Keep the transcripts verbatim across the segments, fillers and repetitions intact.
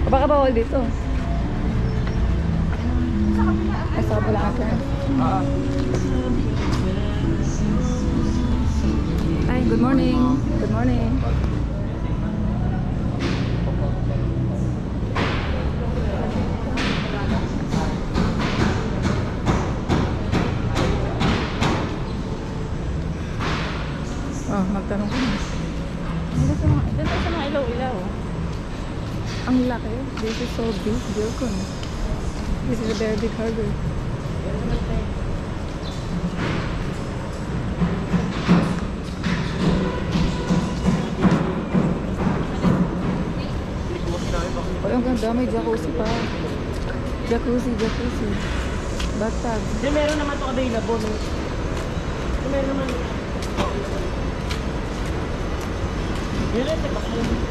Baka bawal dito. Ay, sa kabila ka. Ah. Ay, good morning. Good morning. Oh, magtanong ko na. Dito sa mga ilaw-ilaw. Ang laki. This is so big. Wilcon. This is a very big harbor. Oh, ang ganda. May jacuzzi pa. Jacuzzi, jacuzzi. Bathtub. Hindi, meron naman ito available. Hindi, meron naman. Meron ito ba?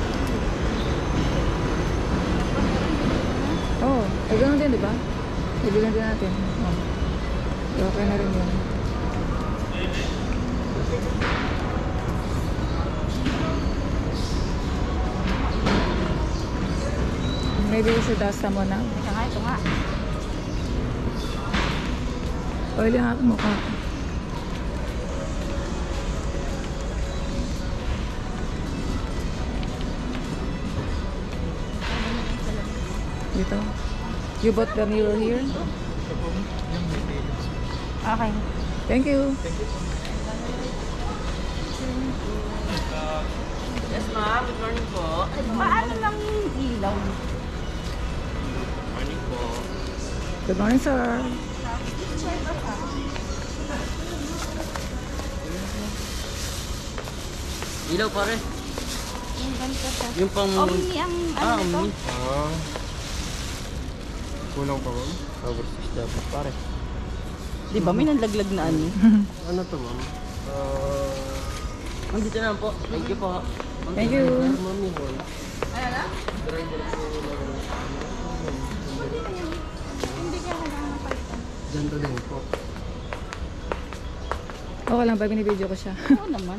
Oh, ay ganoon din, di ba? Ibigan din natin. Oh. Okay na rin yun. Maybe we should ask someone now. Ito nga, ito nga. Oily nga ang mukha. Dito. You bought the mirror here? Okay. Thank you. Yes, ma'am. Good morning po. Paano lang yung ilaw? Morning po. Good morning, sir. Ilaw pare. Yung ganito siya. Yung pang... Omni ang ano Ah, nito? omni. Ah. Kulang pa ma'am? Overseas dapat pare. Di ba may nalaglag na ano? Ano to ma'am? Ah... Nandito na po. Thank you po. Thank you. ma'am yung hall. Ano na? Driver ko lang. Hindi kaya kailangan ng palitan. Ganito din po. Okay lang ba? Binibideo ko siya. Oo naman.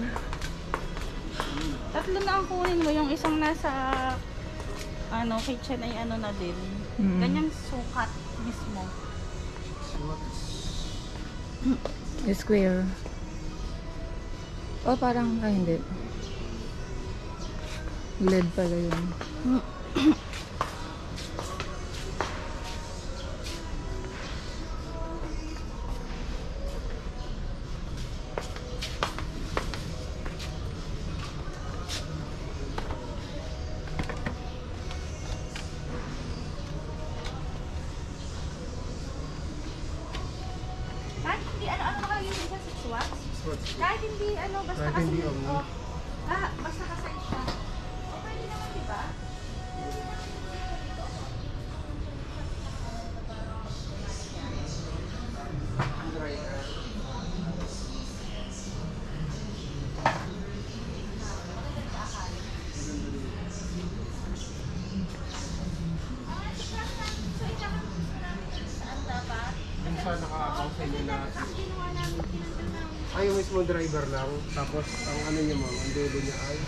Tatlo na ang kunin mo. Yung isang nasa ano, kitchen ay ano na din. Mm. Ganyang sukat mismo. Square. Oh, parang, ay hindi. L E D pala yun. Kahit hindi ano, ano nakalagay yung isa sa swatch? Kahit hindi ano, basta Kahit kasi hindi omni. oh, ah, basta kasi siya. Okay din naman, di ba? Yung sa naka-account sa inyo na... Ay, yung mismo driver lang. Tapos, ang ano niya ma'am, ang dulo niya ay...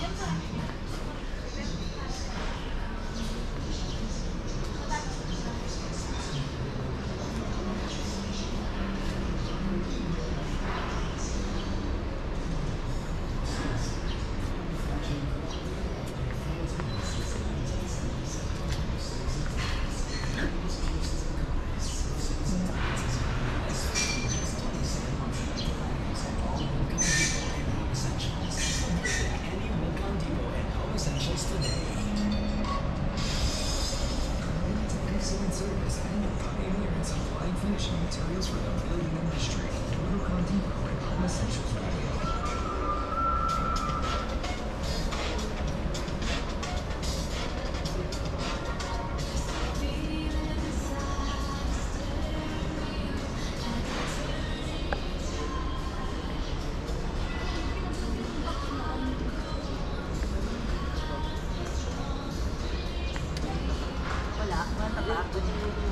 Excellent service and a pioneer in supplying finishing materials for the building industry. Wilcon Depot and Home Essentials Radio. Wala, wala pa.